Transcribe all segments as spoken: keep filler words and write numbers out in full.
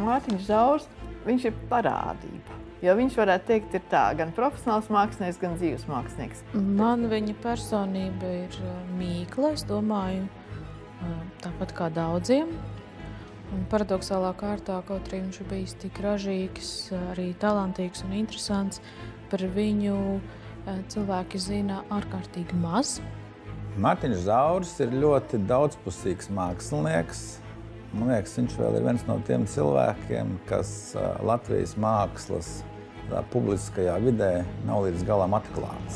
Mārtiņš Zaurs, viņš ir parādība. Jo viņš, varētu teikt, ir tā gan profesionāls mākslinieks, gan dzīves mākslinieks. Man viņa personība ir mīkla, es domāju, tāpat kā daudziem. Un paradoxālā kārtā, kaut arī viņš ir bijis tik ražīgs, arī talantīgs un interesants, par viņu cilvēki zina ārkārtīgi maz. Mārtiņš Zaurs ir ļoti daudzpusīgs mākslinieks. Man liekas, viņš vēl ir viens no tiem cilvēkiem, kas Latvijas mākslas tā publiskajā vidē nav līdz galam atklāts.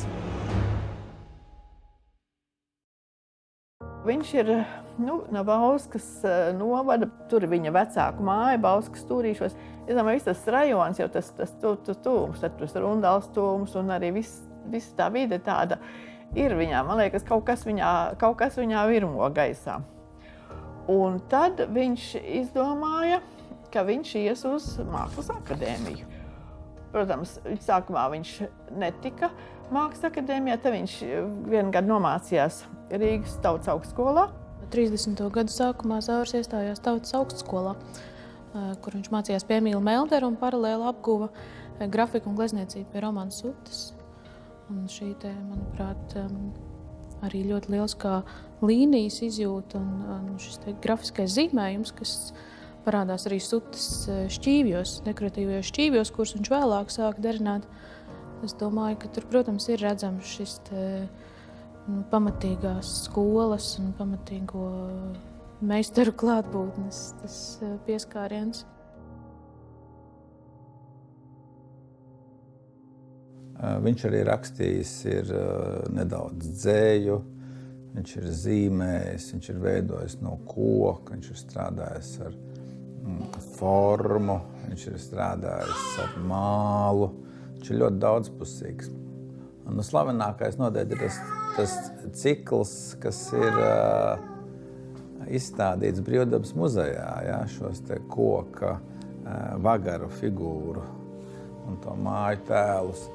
Viņš ir nu, no Bauskas novada, tur ir viņa vecāku māja, Bauskas stūrīšos. Es domāju, viss tas rajons, jau tas, tas tu, tu, tūms, tad tas Rundals tūms un arī viss, viss tā vide tāda ir viņā. Man liekas, kaut kas viņā, kaut kas viņā virmo gaisā. Un tad viņš izdomāja, ka viņš ies uz Mākslas akadēmiju. Protams, sākumā viņš netika Mākslas akadēmijā, tad viņš vienu gadu nomācījās Rīgas Tautas augstskolā. trīsdesmito gadu sākumā Zaurs iestājās Tautas augstskolā, kur viņš mācījās pie Emīla Meldera un paralēli apguva grafiku un glezniecību pie Romana Sutas. Un šī te, manuprāt, arī ļoti liels kā līnijas izjūta un, un šis te grafiskais zīmējums, kas parādās arī Sutas šķīvjos, dekoratīvajos šķīvjos, kurus viņš vēlāk sāka darināt. Es domāju, ka tur, protams, ir redzams šis te, nu, pamatīgās skolas un pamatīgo meistaru klātbūtnes tas pieskāriens. Viņš arī rakstījis ir nedaudz dzēju, viņš ir zīmējis, viņš ir veidojis no koka, viņš ir strādājis ar formu, viņš ir strādājis ar mālu, viņš ir ļoti daudzpusīgs. Un slavenākais noteikti ir tas, tas cikls, kas ir uh, izstādīts Brīvdabas muzejā, ja, šos te koka uh, vagaru figūru un to māju tēlus.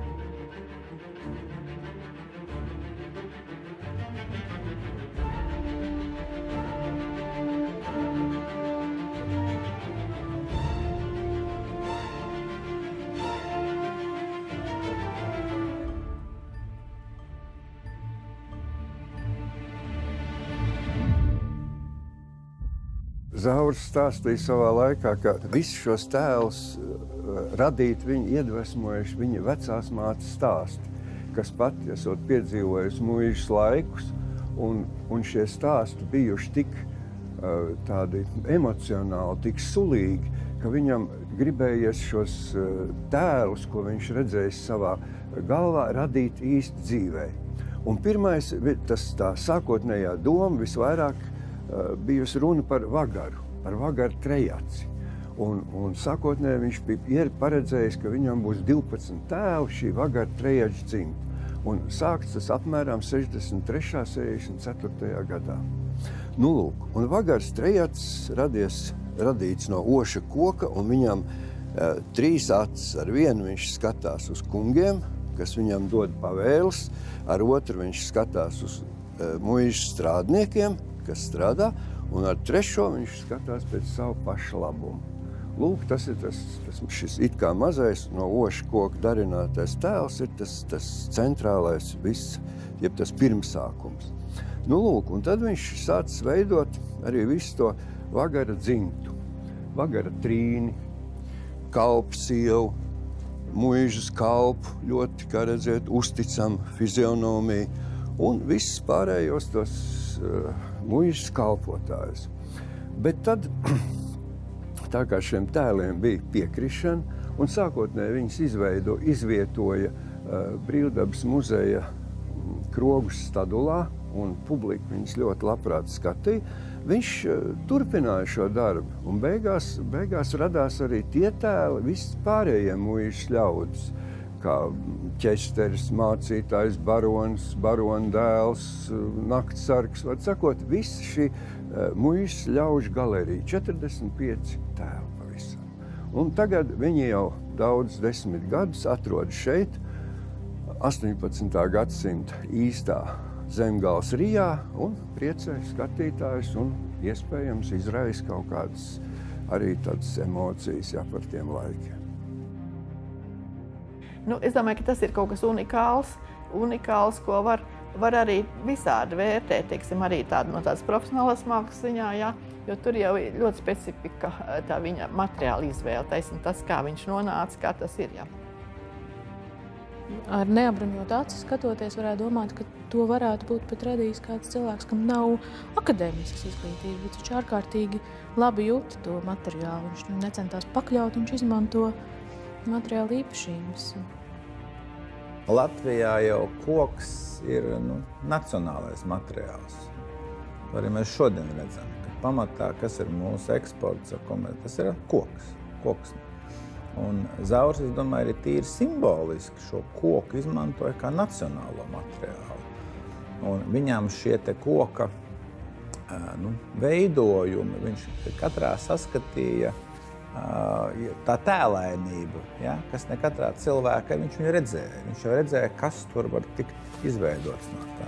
Zaurs stāstīja savā laikā, ka visus šos tēlus radīt viņi iedvesmojuši viņa vecās mātes stāsti, kas pati esot piedzīvojusi mūžas laikus, un, un šie stāsti bijuši tik uh, tādi emocionāli, tik sulīgi, ka viņam gribējies šos uh, tēlus, ko viņš redzējis savā galvā, radīt īsti dzīvē. Un pirmais, tas tā sākotnējā doma visvairāk bijusi runa par vagaru, par vagaru trejaci. Un, un sākotnēji viņš bija paredzējis, ka viņam būs divpadsmit tēlu šī vagara trejača dzimta. Un sākts tas apmēram sešdesmit trešajā, sešdesmit ceturtajā gadā. Nu, lūk, un vagars trejacs radies, radīts no oša koka, un viņam e, trīs acis. Ar vienu viņš skatās uz kungiem, kas viņam dod pavēles, ar otru viņš skatās uz e, muižas strādniekiem, kas strādā, un ar trešo viņš skatās pēc savu pašu labumu. Lūk, tas ir tas, tas šis it kā mazais no oša koka darinātais tēls, ir tas, tas centrālais viss, jeb tas pirmsākums. Nu, lūk, un tad viņš sācis veidot arī visu to vagara dzimtu, vagara trīni, kalpsievu, muižas kalpu, ļoti, kā redzēt, uzticam fizionomiju, un viss pārējos tos uh, muižas kalpotājus. Bet tad, tā kā šiem tēliem bija piekrišana, un sākotnēji viņus izveido, izvietoja uh, Brīvdabas muzeja Krogus stadulā, un publika viņus ļoti labprāt skatīja, viņš uh, turpināja šo darbu, un beigās, beigās radās arī tie tēli, viss pārējie muižas ļaudis, kā ķesteris, mācītājs, barons, barona dēls, naktsargs, var sakot, visa šī uh, muižas ļaužu galerija, četrdesmit pieci tēli pavisam. Un tagad viņi jau daudz desmit gadus atrodas šeit, astoņpadsmitā gadsimta īstā Zemgales Rijā, un priecē skatītājus un iespējams izraisa kaut kādas arī tādas emocijas, jā, par tiem laikiem. Nu, es domāju, ka tas ir kaut kas unikāls, unikāls, ko var, var arī visādi vērtēt, teiksim, arī tādu no tādas profesionālas mākslas ziņā, jā, jo tur jau ir ļoti specifika tā viņa materiāla izvēle, taisn tas, kā viņš nonāca, kā tas ir, jā. Ar neapbruņotu aci skatoties, varētu domāt, ka to varētu būt pat radījis kāds cilvēks, kam nav akadēmiskas izglītības, bet viņš ārkārtīgi labi jūta to materiālu. Viņš necentās pakļaut, viņš izmanto materiāla īpašības. Latvijā jau koks ir nu, nacionālais materiāls. Arī mēs šodien redzam, ka pamatā, kas ir mūsu eksports, ar ko mēs, tas ir koks. koks. Un Zaurs, es domāju, ir tīri simboliski šo koku izmantoja kā nacionālo materiālu. Un viņam šie te koka nu, veidojumi, viņš katrā saskatīja tā tēlainība, ja, kas ne katrā cilvēkā viņš viņu redzēja. Viņš jau redzēja, kas tur var tikt izveidots no tā.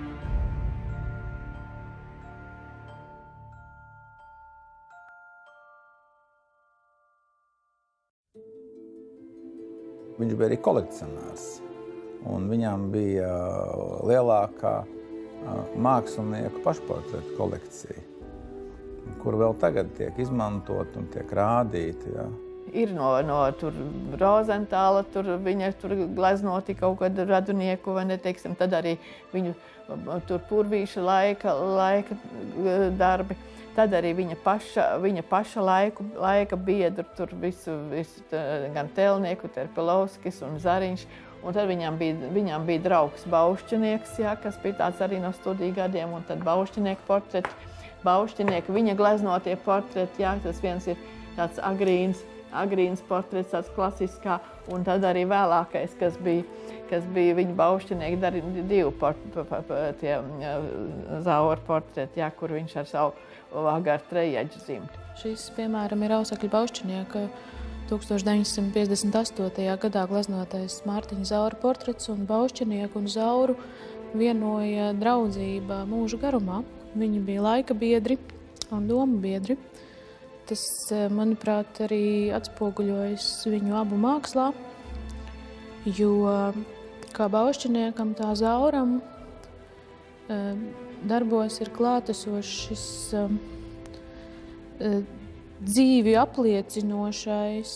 Viņš bija arī kolekcionārs, un viņam bija lielākā mākslinieku pašportretu kolekcija, kur vēl tagad tiek izmantot un tiek rādīti. Jā. Ir no, no tur Rozentāla, tur viņa tur gleznoti kaut kādu radunieku, vai ne, teiksim, tad arī viņu tur purvīša laika, laika darbi. Tad arī viņa paša, viņa paša laiku, laika biedru, tur visu, visu gan Telnieku, Terpelovskis un Zariņš. Un tad viņam bija, viņam bija draugs Baušķinieks, jā, kas bija tāds arī no studiju gadiem, un tad Baušķinieku portreti. Baušķinieka, viņa gleznotie portreti, jā, tas viens ir tāds agrīns, agrīns portrets, tāds klasiskā, un tad arī vēlākais, kas bija, kas bija viņa Baušķinieka, arī divi port, tie Zaura portreti, jā, kur viņš ar savu Agaru Trejeģu dzimtu. Šis, piemēram, ir Ausakļa Baušķinieka tūkstoš deviņsimt piecdesmit astotajā gadā gleznotais Mārtiņa Zaura portrets, un Baušķinieku un Zauru vienoja draudzība mūža garumā. Viņi bija laika biedri un doma biedri. Tas, manuprāt, arī atspoguļojas viņu abu mākslā, jo kā Baušķiniekam, tā Zauram darbos ir klātesošs šis dzīvi apliecinošais,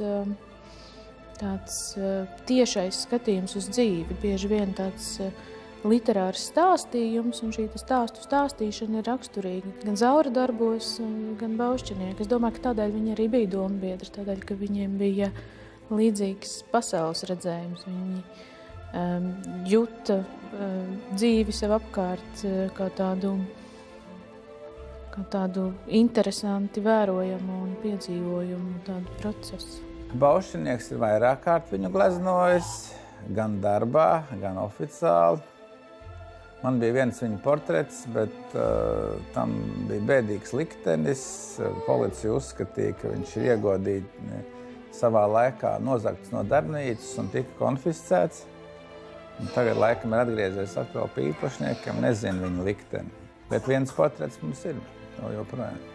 tāds tiešais skatījums uz dzīvi, bieži vien tāds literārs stāstījums, un šī stāstu stāstīšana ir raksturīga gan Zaura darbos, gan Baušķinieka. Es domāju, ka tādēļ viņi arī bija dombiedri, tādēļ, ka viņiem bija līdzīgs pasaules redzējums. Viņi um, juta um, dzīvi sev apkārt uh, kā tādu, kā tādu interesanti vērojamu un piedzīvojumu tādu procesu. Baušķinieks ir vairāk kārt viņu gleznojis, gan darbā, gan oficiāli. Man bija viens viņa portrets, bet uh, tam bija bēdīgs liktenis. Policija uzskatīja, ka viņš ir iegodīti savā laikā nozagts no darbnīcas un tika konfiscēts. Un tagad laikam ir atgriezies atkal pie īpašniekiem, nezinu viņu likteni. Bet viens portrets mums ir, no joprojām.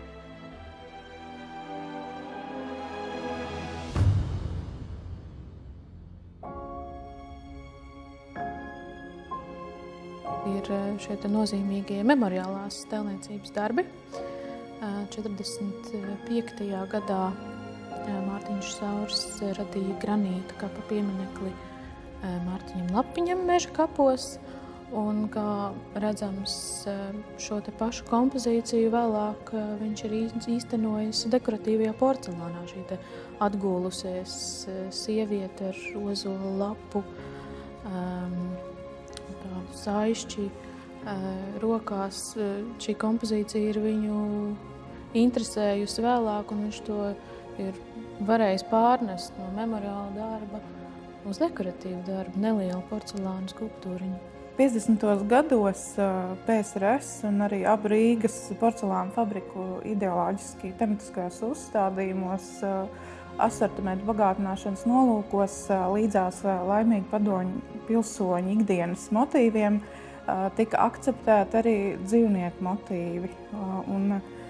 Ir šie nozīmīgie memoriālās tēlniecības darbi. četrdesmit piektajā gadā Mārtiņš Zaurs radīja granīta kapa pieminekli Mārtiņam Lapiņam meža kapos. Un, kā redzams, šo te pašu kompozīciju vēlāk viņš ir īstenojis dekoratīvajā porcelānā. Šī te atgūlusies sieviete ar ozolu lapu, um, tādu saišķi rokās. Šī kompozīcija ir viņu interesējusi vēlāk, un viņš to ir varējis pārnest no memoriāla darba uz dekoratīvu darbu, nelielu porcelānu skulptūriņu. piecdesmitos gados P S R S un arī abu Rīgas porcelāna fabriku ideoloģiski tematiskajos uzstādījumos asortimentu bagātināšanas nolūkos līdzās laimīgi padomju pilsoņu ikdienas motīviem tika akceptēti arī dzīvnieku motīvi. Un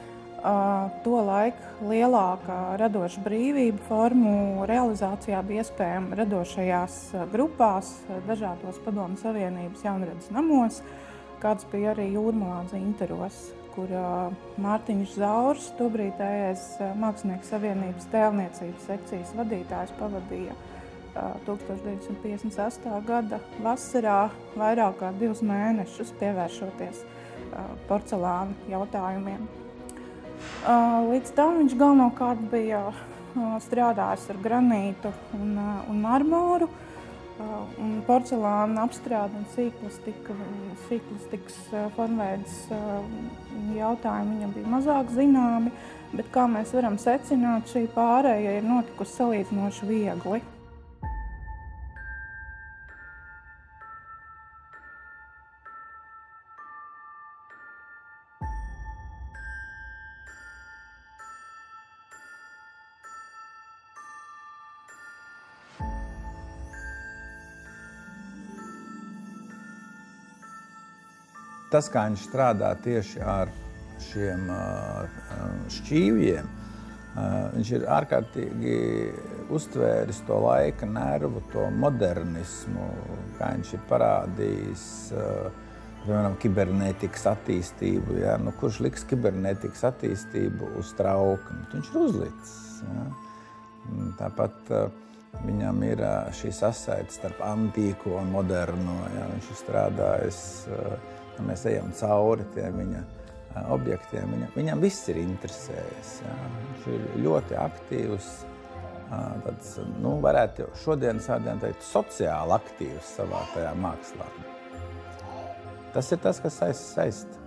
Tolaik lielākā radoša brīvība formu realizācijā bija iespējama radošajās grupās, dažādos Padomju Savienības jaunradas namos, kāds bija arī Jūrmalā Zintaros, kur Mārtiņš Zaurs, tobrīdējais Mākslinieku savienības tēlniecības sekcijas vadītājs, pavadīja tūkstoš deviņsimt piecdesmit sestā gada vasarā vairāk kā divus mēnešus pievēršoties porcelāna jautājumiem. Līdz tam viņš galvenokārt bija strādājis ar granītu un, un marmoru, un porcelāna apstrāde un sīkplastikas formveidas jautājumi viņam bija mazāk zināmi, bet, kā mēs varam secināt, šī pārēja ir notikusi salīdzinoši viegli. Tas, kā viņš strādā tieši ar šiem šķīvjiem, viņš ir ārkārtīgi uztvēris to laika nervu, to modernismu, kā viņš ir parādījis, piemēram, kibernētikas attīstību. Ja? Nu, kurš liks kibernētikas attīstību uz traukni? Viņš ir uzlicis. Ja? Tāpat viņam ir šī sasaite starp antīko un moderno. Ja? Viņš ir strādājis, ja mēs ejam cauri tiem viņa objektiem, viņam, viņam viss ir interesējis. Ja? Viņš ir ļoti aktīvs, tāds, nu, varētu šodien sādien teikt, sociāli aktīvs savā tajā mākslā. Tas ir tas, kas saist. saist.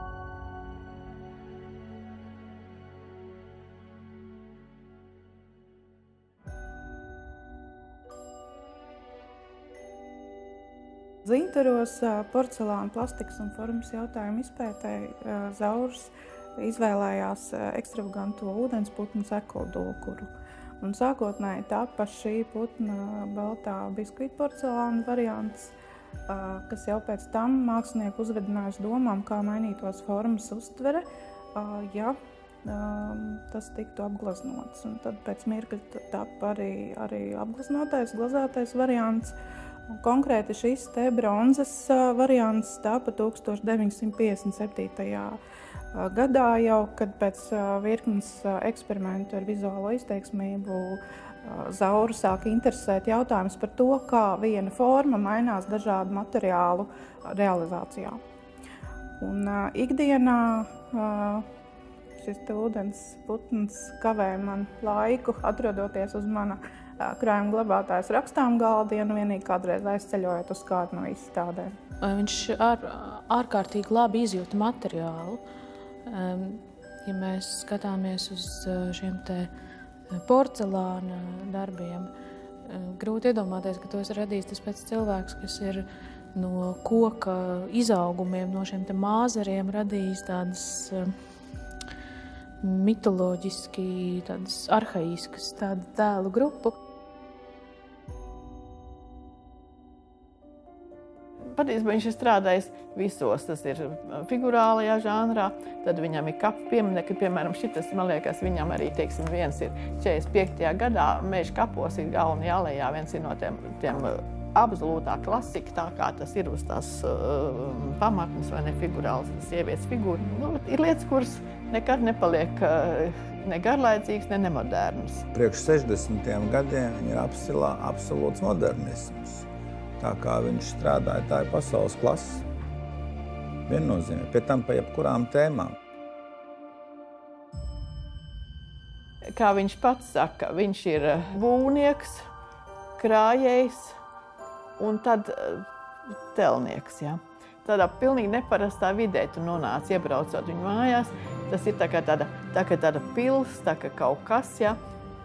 Zintaros porcelāna, plastikas un formas jautājumu izpētēji Zaurs izvēlējās ekstravaganto ūdensputnu sekoldulkuru. Un sākotnēji tapa šī putna baltā biskvīta porcelāna variants, kas jau pēc tam mākslinieku uzvedinājis domām, kā mainītos formas uztvere, ja tas tiktu apgleznots. Un tad pēc mirkļa tapa arī, arī apgleznotais, glazētais variants. Un konkrēti šis te bronzas variants tapa tūkstoš deviņsimt piecdesmit septītajā gadā jau, kad pēc virknes eksperimentu ar vizuālo izteiksmību Zauru sāka interesēt jautājums par to, kā viena forma mainās dažādu materiālu realizācijā. Un ikdienā šis te ūdens putns kavē man laiku, atrodoties uz mana krājuma glabātājas rakstām galda, ja nu vienīgi kādreiz aizceļojot uz kādu no izstādēm. Viņš ār, ārkārtīgi labi izjūta materiālu. Ja mēs skatāmies uz šiem te porcelāna darbiem, grūti iedomāties, ka tos ir radījis tas pats cilvēks, kas ir no koka izaugumiem, no šiem te māzeriem radījis tādas mitoloģiski, tādas arhaiskas tādu tēlu grupu. Patiesībā viņš ir strādājis visos, tas ir figurālajā žanrā, tad viņam ir kapu pieminekļi, piemēram, šitas, man liekas, viņam arī, teiksim, viens ir četrdesmit piektajā gadā, Meža kapos ir galvenajā alejā, viens ir no tiem, tiem absolūtā klasika, tā kā tas ir uz tās uh, pamatnes vai ne figurāls, sievietes figūra. Nu, ir lietas, kuras nekad nepaliek uh, ne garlaicīgs, ne nemoderns. Priekš sešdesmitiem gadiem ir apsilā, absolūts modernisms. Tā kā viņš strādāja, tā ir pasaules klase. Viennozīmē, pie tam pa jebkurām tēmām. Kā viņš pats saka, viņš ir būvnieks, krājējs un tad telnieks. Ja? Tādā pilnīgi neparastā vidē tu nonāc, iebraucot viņu mājās. Tas ir tā kā tāda, tā kā tāda pils, tā kā kaut kas. Ja?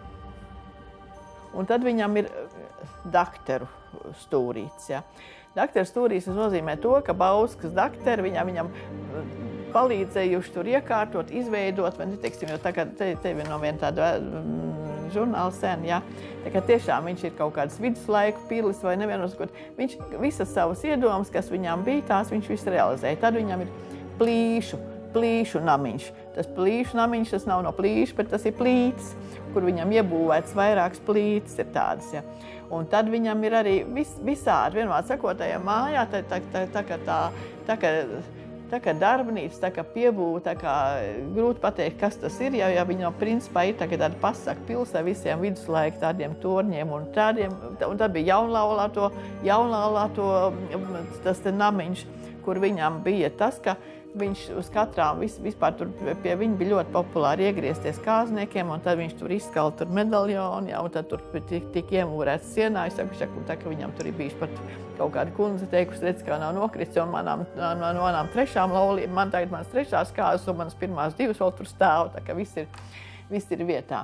Un tad viņam ir dakteru stūrīts. Ja. Dakteru stūrīts nozīmē to, ka Bauskas dakteri viņam, viņam palīdzējuši tur iekārtot, izveidot, vai ne, teiksim, jo tagad te, tevi no viena tāda mm, žurnāla sen, ja. Tā kā tiešām viņš ir kaut kādas viduslaiku pilis vai nevienot, viņš visas savas iedomas, kas viņam bija, tās viņš visu realizēja. Tad viņam ir plīšu plīšu namiņš. Tas plīšu namiņš, tas nav no plīša, bet tas ir plīts, kur viņam iebūvēts vairākas plītas ir tādas, ja. Un tad viņam ir arī vis, visādi, vienmēr sakot, tajā mājā, tā, tā, tā, tā, tā, tā, tā, tā, tā kā darbnīca, tā kā piebūve, tā kā grūti pateikt, kas tas ir, ja, ja viņa principā ir tā, tāda pasaka pils ar visiem viduslaika tādiem torņiem un tādiem, un tad bija jaunlaulāto, jaunlaulāto tas te namiņš, kur viņam bija tas, ka viņš uz katrām, vis, vispār tur pie viņa bija ļoti populāri iegriezties kāzniekiem, un tad viņš tur izskala tur medaļoni, ja, un tad tur tik, tik iemūrēts sienā. Es saku, šaku, tā, ka viņam tur ir bijuši pat kaut kāda kundze teikusi, redz, kā nav nokrists, un manām, manām, manām trešām laulībām, man tagad manas trešās kāzas, un manas pirmās divas vēl tur stāv, tā ka viss ir, viss ir vietā.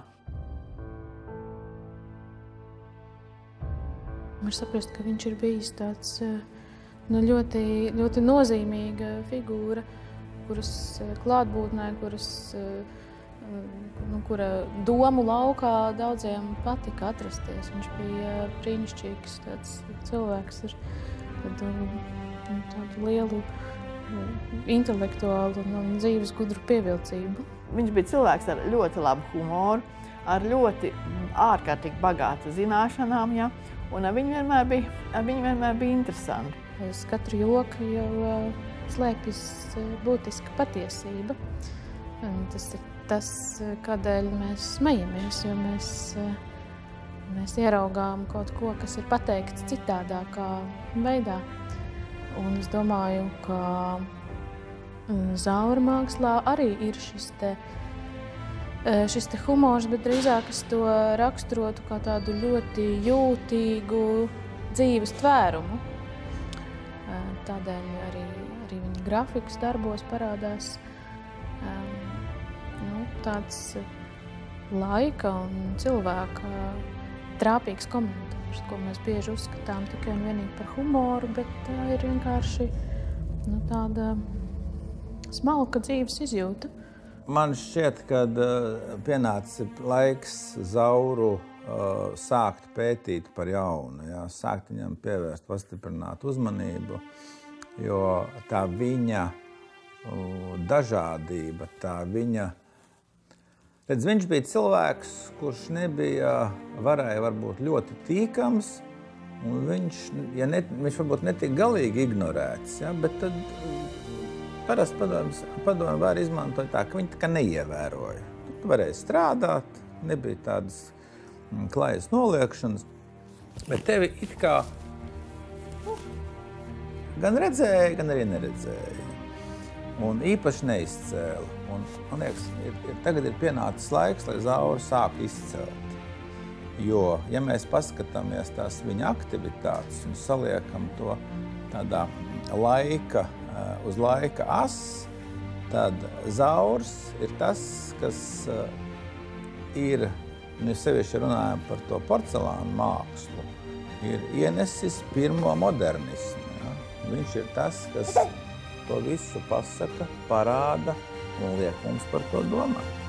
Var saprast, ka viņš ir bijis tāds nu, ļoti, ļoti nozīmīga figūra, kuras klātbūtnē, kuras, nu, kura domu laukā daudziem patika atrasties. Viņš bija brīnišķīgs tāds cilvēks ar tādu, tādu lielu intelektuālu un, un dzīves gudru pievilcību. Viņš bija cilvēks ar ļoti labu humoru, ar ļoti ārkārtīgi bagātu zināšanām, ja, un ar viņu vienmēr bija, ar viņu vienmēr bija interesanti. Aiz katra joka jau uh, slēpjas uh, būtiska patiesība. Un tas ir tas, kādēļ mēs smejamies, jo mēs, uh, mēs ieraugām kaut ko, kas ir pateikts citādākā veidā. Un es domāju, ka uh, Zaura mākslā arī ir šis te, uh, šis te humors, bet drīzāk es to raksturotu kā tādu ļoti jūtīgu dzīves tvērumu. Tādēļ arī, arī viņa grafikas darbos parādās um, nu, tāds laika un cilvēka trāpīgs komentārs, ko mēs bieži uzskatām tikai un vienīgi par humoru, bet tā ir vienkārši nu, tāda smalka dzīves izjūta. Man šķiet, ka uh, pienācis laiks Zauru uh, sākt pētīt par jaunu, jā, sākt viņam pievērst, pastiprināt uzmanību, jo tā viņa uh, dažādība, tā viņa... Redz, viņš bija cilvēks, kurš nebija, varēja varbūt ļoti tīkams, un viņš, ja ne, viņš varbūt netika galīgi ignorēts, ja, bet tad parasti padomjas, padomju var izmantot tā, ka viņi tā kā neievēroja. Tu varēja strādāt, nebija tādas klajas noliekšanas, bet tevi it kā nu, gan redzēja, gan arī neredzēja. Un īpaši neizcēla. Un, man liekas, ir, ir, tagad ir pienācis laiks, lai Zauru sāk izcelt. Jo, ja mēs paskatāmies tās viņa aktivitātes un saliekam to tādā laika, uz laika as, tad Zaurs ir tas, kas ir, nu sevišķi runājam par to porcelānu mākslu, ir ienesis pirmo modernismu. Ja? Viņš ir tas, kas to visu pasaka, parāda un liek mums par to domāt.